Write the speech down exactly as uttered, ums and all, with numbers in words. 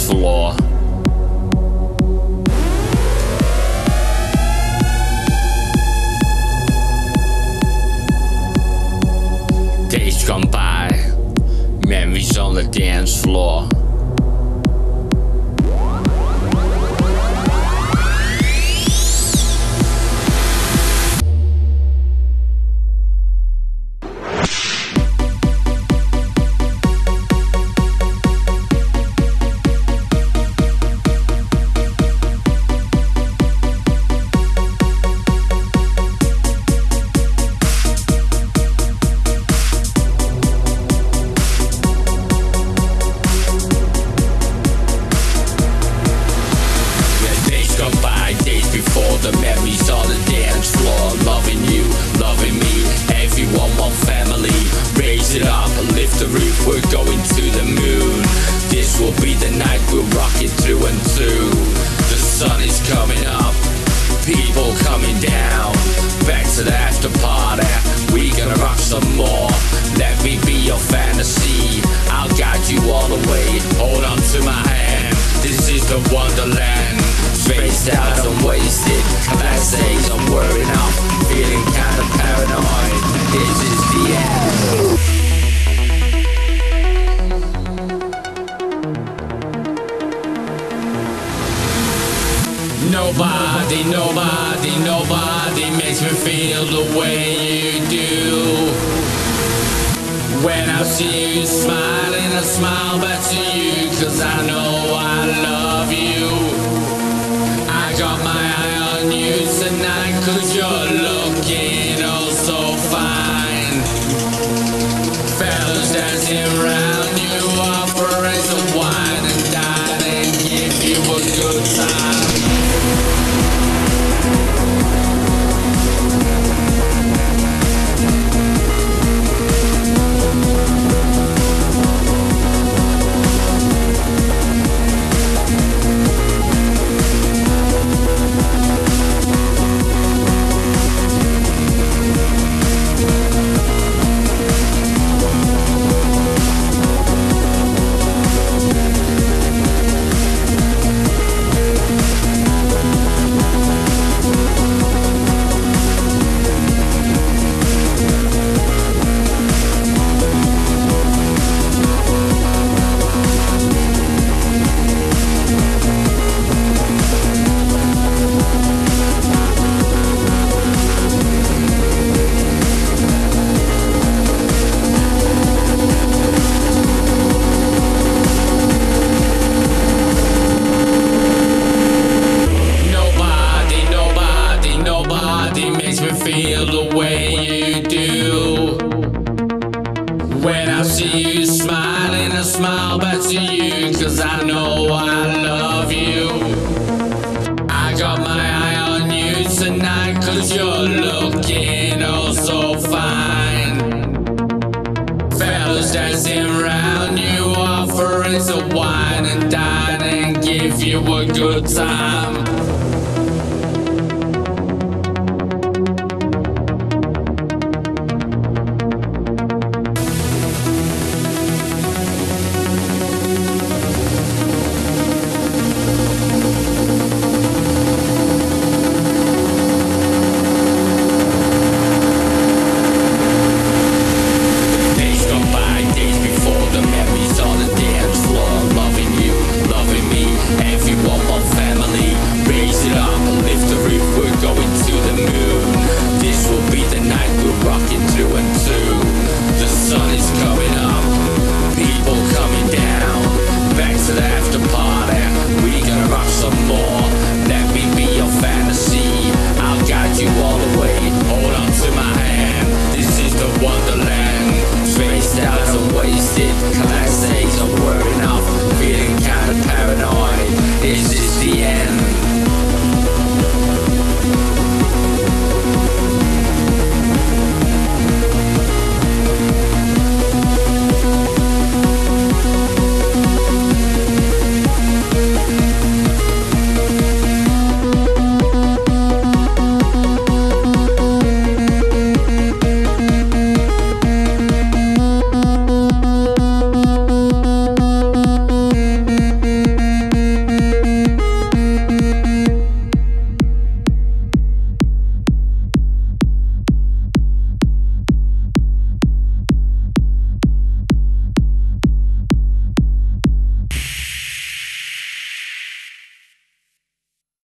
floor. Days gone by, memories on the dance floor. Before the memories on the dance floor, loving you, loving me, everyone one family. Raise it up, lift the roof, we're going to the moon. This will be the night we'll rock it through and through. The sun is coming up, people coming down. Back to the after party, we gonna rock some more. Let me be your fantasy, I'll guide you all the way. Hold on to my hand, this is the wonderland. Spaced out and wasted, last days I'm worrying up, feeling kinda paranoid. This is the end. Nobody, nobody, nobody makes me feel the way you do. When I see you smiling, I smile back to you, cause I know I love you. Got my eye on you tonight, cause you're looking oh so fine. Fellas dancing around you, offering some wine and dine and give you a good time. Feel the way you do. When I see you smiling, I smile back to you, cause I know I love you. I got my eye on you tonight, cause you're looking oh so fine. Fellas dancing around you, offering some wine and dine and give you a good time.